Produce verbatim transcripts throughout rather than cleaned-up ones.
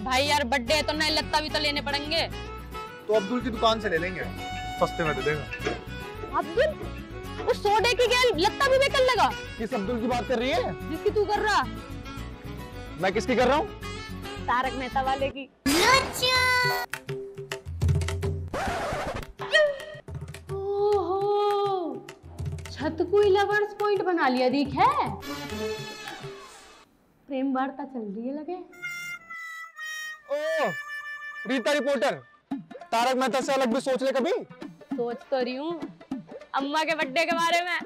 भाई यार बर्थडे है तो नए लत्ता भी तो लेने पड़ेंगे। तो अब्दुल की दुकान से ले लेंगे, सस्ते में दे देगा। अब्दुल उस सोडे की क्या लत्ता भी बेचने लगा? किस अब्दुल की बात कर रही है? जिसकी तू कर रहा। मैं किसकी कर रहा हूँ? तारक मेहता वाले की। ओहो, छत को लवर्स पॉइंट बना लिया दिख है। प्रेम वार्ता चल रही है लगे। ओ, रीता रिपोर्टर, तारक मेहता से अलग भी सोच ले कभी। सोच तो रही हूँ अम्मा के बर्थडे के बारे में।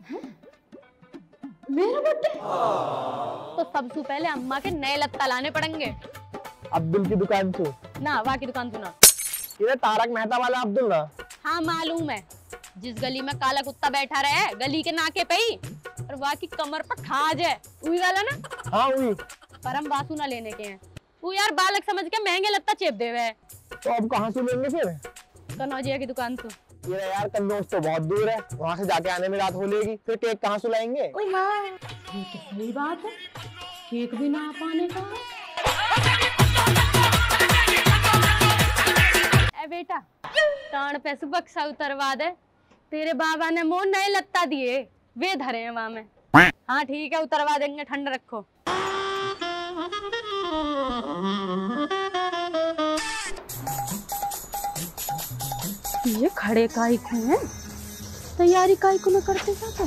मेरा बर्थडे? तो सबसे पहले अम्मा के नए लत्ता लाने पड़ेंगे। अब्दुल की दुकान से ना, वहाँ की दुकान सुना। ये तारक मेहता वाला अब्दुल ना? हाँ मालूम है, जिस गली में काला कुत्ता बैठा रहे गली के नाके पे ही, और वहाँ की कमर पर खाज है, वही वाला ना? हाँ वही। पर हम बासु ना लेने के हैं, वो यार बालक समझ के महंगे लत्ता चेप दे हुए। तो अब कहाँ से लेंगे फिर? कनौजिया की दुकान से। ये यार कन्नौज तो बहुत दूर है, वहाँ से जाके आने में रात हो लेगी, फिर केक कहाँ से लाएंगे? ओए माँ, ये तो सही बात है, केक भी ना आ पाने का। ए बेटा, कान पे से बक्सा उतरवा दे, तेरे बाबा ने मोह नए लत्ता दिए, वे धरे हैं वहाँ में। हाँ ठीक है, उतरवा देंगे, ठंड रखो। ये खड़े काई को हैं? तैयारी काई को न करते जाते?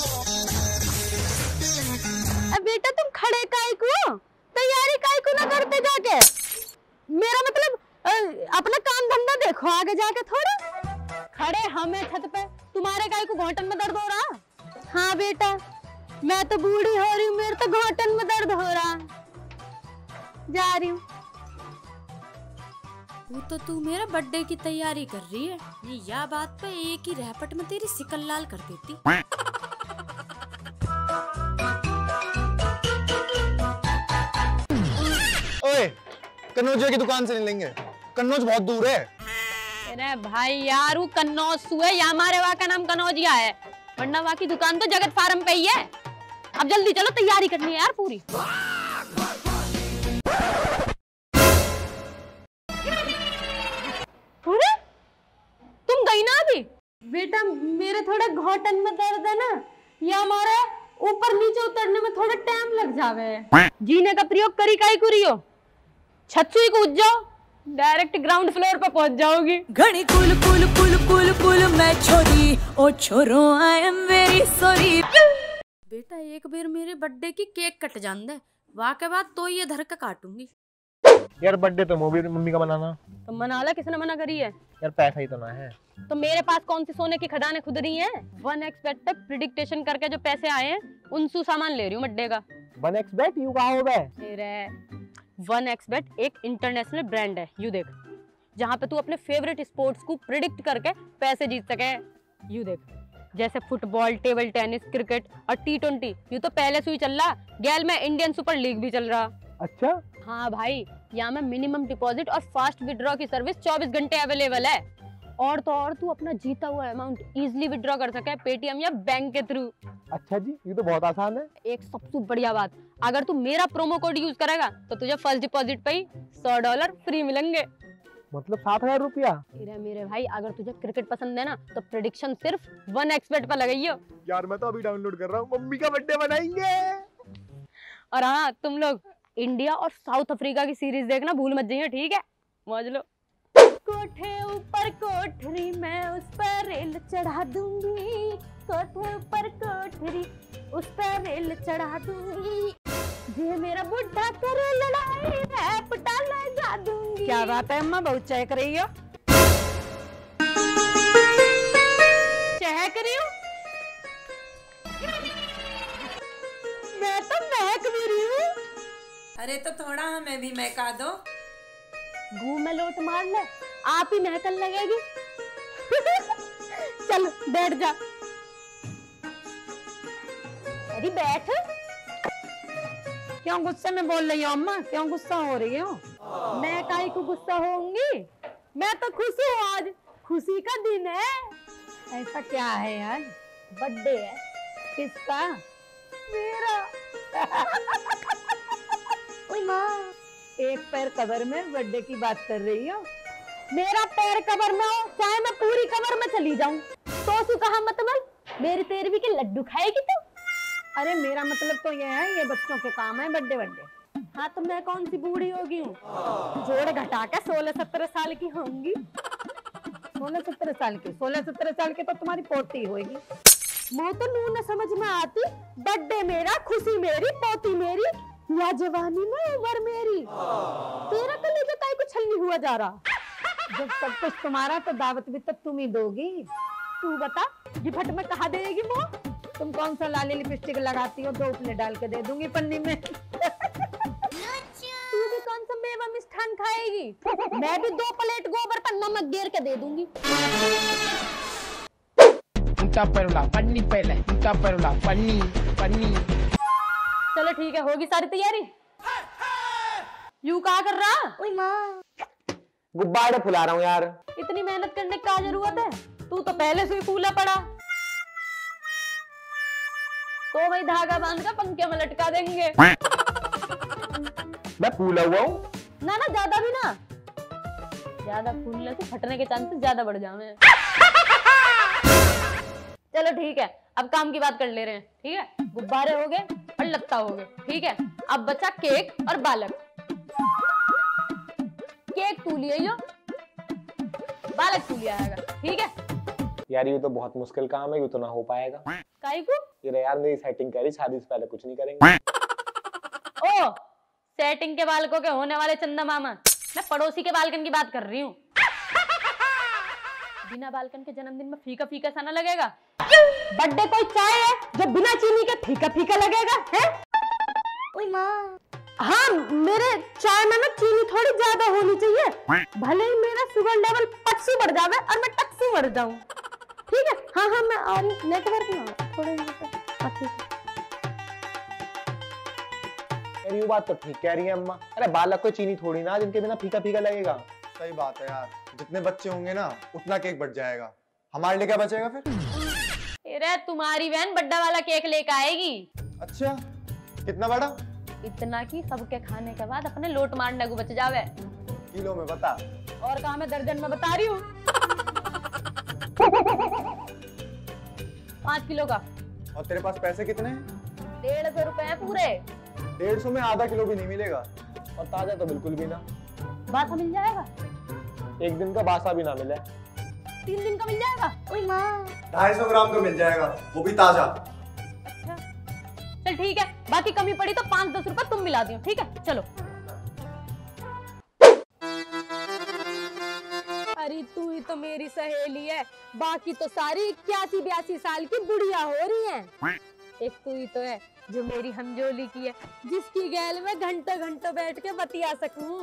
अब बेटा तुम खड़े काई को, तैयारी काई को न करते जाके? मेरा मतलब अपना काम धंधा देखो आगे जाके थोड़ा। खड़े हमें छत पे, तुम्हारे काई को घोटन में दर्द हो रहा? हाँ बेटा, मैं तो बूढ़ी हो रही हूँ, मेरे तो घोटन में दर्द हो रहा। जा रही हूँ। वो तो तू मेरा बर्थडे की तैयारी कर रही है, ये या बात पे एक ही रैपट में तेरी सिकल लाल कर देती। ओए, कन्नौजिया की दुकान से नहीं लेंगे, कन्नौज बहुत दूर है। अरे भाई यार, वो कन्नौज है या हमारे वहाँ का नाम कनौजिया है, वरना वहाँ की दुकान तो जगत फार्म पे ही है। अब जल्दी चलो, तैयारी करनी है यार पूरी। अरे तुम गई ना अभी? बेटा मेरे थोड़ा घोटन में दर्द है ना, या हमारे ऊपर नीचे उतरने में थोड़ा टाइम लग जावे। जीने का प्रयोग करी काई कुरियो, छत से कूद जाओ, डायरेक्ट ग्राउंड फ्लोर पे पहुंच जाओगी। घनी कुल कुल कुल कुल कुल मैं छोरी, ओ छोरो आई एम वेरी सॉरी। बेटा एक बार मेरे बर्थडे की केक कट जान दे, वाह के बाद तो ये धर के काटूंगी। यार बर्थडे तो वो भी मम्मी का मनाना। तो मना ला, किसने मना करी है? यार पैसा ही तो ना है। तो मेरे पास कौन सी सोने की खदानें खुद रही हैं? वन एक्स बेट पे प्रिडिक्टेशन करके जो पैसे आए हैं उनसे सामान ले रही हूँ बर्थडे का। वन एक्स बेट यू कहाँ हो गए? तेरे वन एक्स बेट एक इंटरनेशनल ब्रांड है, यू देख, जहाँ पे तू अपने फेवरेट स्पोर्ट्स को प्रिडिक्ट करके पैसे जीत सके। यू देख, जैसे फुटबॉल, टेबल टेनिस, क्रिकेट और टी ट्वेंटी, यू तो पहले से ही चल रहा, गैल में इंडियन सुपर लीग भी चल रहा। अच्छा हाँ भाई, यहाँ में मिनिमम डिपॉजिट और फास्ट विड्रॉ की सर्विस चौबीस घंटे अवेलेबल है। और तो और तू अपना जीता हुआ अमाउंट इजीली विड्रॉ कर सके पेटीएम या बैंक के थ्रू। अच्छा जी, ये तो बहुत आसान है। एक सबसे बढ़िया बात, अगर तू मेरा प्रोमो कोड यूज करेगा तो तुझे फर्स्ट डिपॉजिट पे ही सौ डॉलर फ्री मिलेंगे। मतलब सात हजार रुपया। मेरे भाई, अगर तुझे क्रिकेट पसंद है ना तो प्रेडिक्शन सिर्फ वन एक्स बेट पर लगाइयो। यार मैं तो अभी डाउनलोड कर रहा हूँ, मम्मी का बर्थडे बनाएंगे। और हाँ, तुम लोग इंडिया और साउथ अफ्रीका की सीरीज देखना भूल मत जाइए, ठीक है? मौज लो। कोठे ऊपर कोठरी मैं उस पर रेल चढ़ा दूंगी, कोठे ऊपर कोठरी उस पर रेल चढ़ा दूंगी, जे मेरा बुढ़ा करे लड़ाई मैं पटा लगा दूंगी। क्या बात है अम्मा, बहुत चहक रही हो। चहक रही हूँ मैं तो महक भी रही हूँ। अरे तो थोड़ा हमें भी महका दो। घूम में लोट मार ले, आप ही महकन लगेगी। चल बैठ जा। अरे बैठ। क्यों गुस्से में बोल रही हो अम्मा, क्यों गुस्सा हो रही हो? मैं काहे को गुस्सा होंगी, मैं तो खुश हूँ, आज खुशी का दिन है। ऐसा क्या है यार? बर्थडे है। किसका? मेरा। ओए माँ, एक पैर कबर में बर्थडे की बात कर रही हो? मेरा पैर कबर में हो चाहे मैं पूरी कबर में चली जाऊं, तो तू कहा मतलब मेरी तेरी भी के लड्डू खाएगी तू? अरे मेरा मतलब तो ये है, ये बच्चों के काम है बर्थडे बर्थडे। हाँ तो मैं कौन सी बूढ़ी होगी हूँ, जोड़ घटा के सोलह सत्रह साल की होंगी। सोलह सत्रह साल की सोलह सत्रह साल की तो तुम्हारी पोती होगी। मैं तो नू न समझ में आती, बर्थडे मेरा, खुशी मेरी, पोती मेरी, या जवानी में उम्र मेरी। तेरा कलेजा काहे को छलनी हुआ जा रहा? जब सब कुछ तुम्हारा तो दावत भी तो तुम ही दोगी। तू बता गिफ्ट में कहा देगी वो? तुम कौन सा लाली लिपस्टिक लगाती हो? दो उपले डाल के दे दूंगी पन्नी में। तू भी कौन सा मेवा मिष्ठान खाएगी? मैं भी दो प्लेट गोबर पर नमक गेर के दे दूंगी। पन्नी पहले पन्नी पन्नी। चलो ठीक है, होगी सारी तैयारी। यू कहा कर रहा? ओए माँ, गुब्बारे फुला रहा हूँ यार। इतनी मेहनत करने की क्या जरूरत है? तू तो पहले से ही फूला पड़ा। तो भाई धागा बांध कर पंखे में लटका देंगे। मैं फूला हुआ हूँ ना ना, ज्यादा भी ना, ज्यादा फूलने से फटने के चांसेस ज्यादा बढ़ जावे। चलो ठीक है, अब काम की बात कर ले रहे हैं। ठीक है, गुब्बारे हो गए और लत्ता हो गए। ठीक है, अब बचा केक और बालक। केक तू लिए यो, बालक तू लिया आएगा। ठीक है यार, ये तो बहुत मुश्किल काम है, ये तो ना हो पाएगा। काहे को? ये यार मेरी सेटिंग करी, शादी से पहले कुछ नहीं करेंगे। ओ, सेटिंग के बालकों के होने वाले चंदा मामा, मैं पड़ोसी के बालकन की बात कर रही हूँ। बिना बालकन के जन्मदिन में फीका फीका सा ना लगेगा? बर्थडे कोई चाय है जो बिना चीनी के फीका फीका लगेगा है? ओए माँ, हाँ मेरे चाय में ना चीनी थोड़ी ज्यादा होनी चाहिए, भले ही मेरा शुगर लेवल पच्चीस बढ़ जावे और मैं टक्सू मर जाऊं। ठीक है, हाँ हाँ मैं आ रही, नेटवर्क में थोड़े ये बात तो ठीक कह रही है अम्मा। अरे बालक को चीनी थोड़ी ना जिनके बिना फीका फीका लगेगा। सही बात है यार, जितने बच्चे होंगे ना उतना केक बढ़ जाएगा, हमारे लिए क्या बचेगा फिर? अरे तुम्हारी बहन बड्डा वाला केक लेकर आएगी। अच्छा, कितना बड़ा? इतना कि सबके खाने के बाद अपने लोट मारने को बच जावे। किलो में बता। और कहा मैं दर्जन में बता रही हूँ। पाँच किलो का। और तेरे पास पैसे कितने हैं? डेढ़ सौ रुपए हैं पूरे। डेढ़ सौ में आधा किलो भी नहीं मिलेगा। और ताजा तो बिल्कुल भी ना। बासा मिल जाएगा? एक दिन का बासा भी ना मिले। तीन दिन का मिल जाएगा? ओए माँ, ढाई सौ ग्राम का मिल जाएगा, वो भी ताजा। अच्छा चल ठीक है, बाकी कमी पड़ी तो पाँच दस रुपए तुम मिला दियो। ठीक है चलो। अरे तू ही तो मेरी सहेली है, बाकी तो सारी इक्यासी बयासी साल की बुढ़िया हो रही हैं। एक तू ही तो है जो मेरी हमजोली की है, जिसकी गैल में घंटों घंटों बैठ के बतिया सकूं।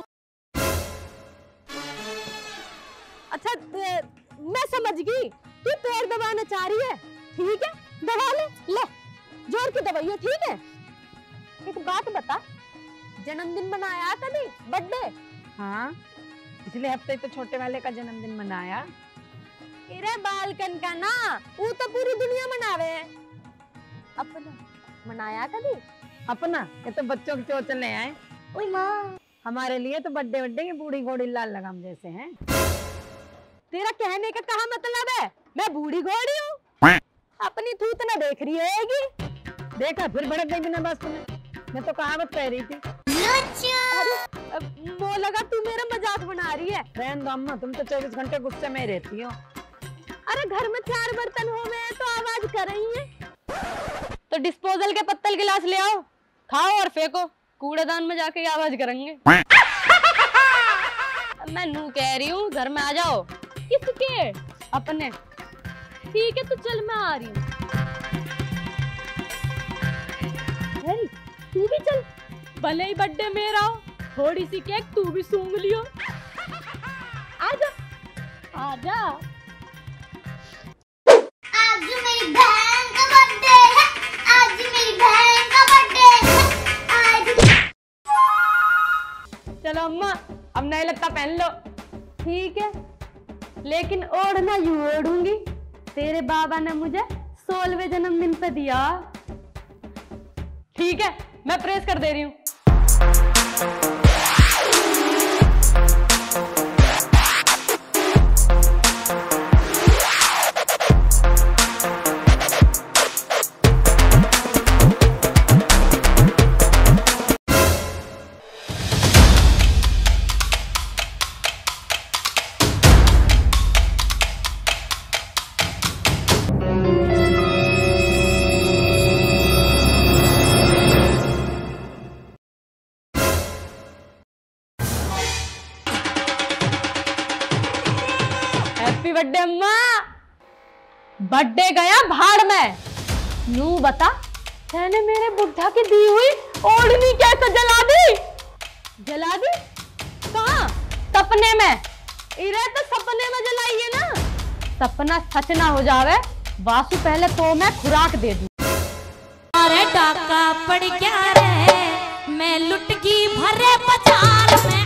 अच्छा मैं समझ गई, तू पैर दबाना चाह रही है। ठीक है दबा ले, ले जोर की दबाइयो। ठीक है, एक बात बता, जन्मदिन मनाया कभी? बर्थडे? हाँ, पिछले हफ्ते तो छोटे वाले का जन्मदिन मनाया। अरे बालकन का ना, वो तो पूरी दुनिया मनावे। अपना मनाया कभी? अपना ये तो बच्चों के चोचले आए। ओए माँ, हमारे लिए तो बर्थडे बर्थडे की बूढ़ी घोड़ी लाल लगाम जैसे हैं। तेरा कहने का कहा मतलब है मैं बूढ़ी घोड़ी हूँ? अपनी थूत ना देख रही होगी। देखा फिर भड़क गई बिना बस में। मैं तो कहावत कह रही थी। अरे वो लगा तू मेरा मजाक बना रही है। रहने दो अम्मा, तुम तो चौबीस घंटे गुस्से में ही रहती हो। अरे घर में चार बर्तन हो गए तो आवाज कर रही है। तो डिस्पोजल के पत्तल गिलास ले आओ, खाओ और फेंको, कूड़ेदान में जाके आवाज करेंगे। मैं नू कह रही हूँ घर में आ जाओ। किसके? अपने। ठीक है तो चल मैं आ रही हूँ। तू भी चल, भले ही बर्थडे मेरा हो, थोड़ी सी केक तू भी सूंघ लियो। आजा आजा। आज मेरी बहन का बर्थडे है, आज मेरी बहन का बर्थडे है, आज। चलो अम्मा अब नए लत्ता पहन लो। ठीक है, लेकिन ओढ़ना यूं ओढ़ूंगी, तेरे बाबा ने मुझे सोलहवें जन्मदिन पे दिया। ठीक है मैं प्रेस कर दे रही हूँ। हैप्पी बर्थडे अम्मा। बर्थडे गया भाड़ में। नू बता, मैंने मेरे बुढ़ा की दी हुई ओढ़नी कैसे जला दी? जला दी? कहाँ? सपने में। इरे तो सपने में जलाइए ना, सपना सच ना हो जावे। वासु पहले तो मैं खुराक दे दूं। अरे डाका पड़ गया रे, मैं लुट गई भरे बाजार में।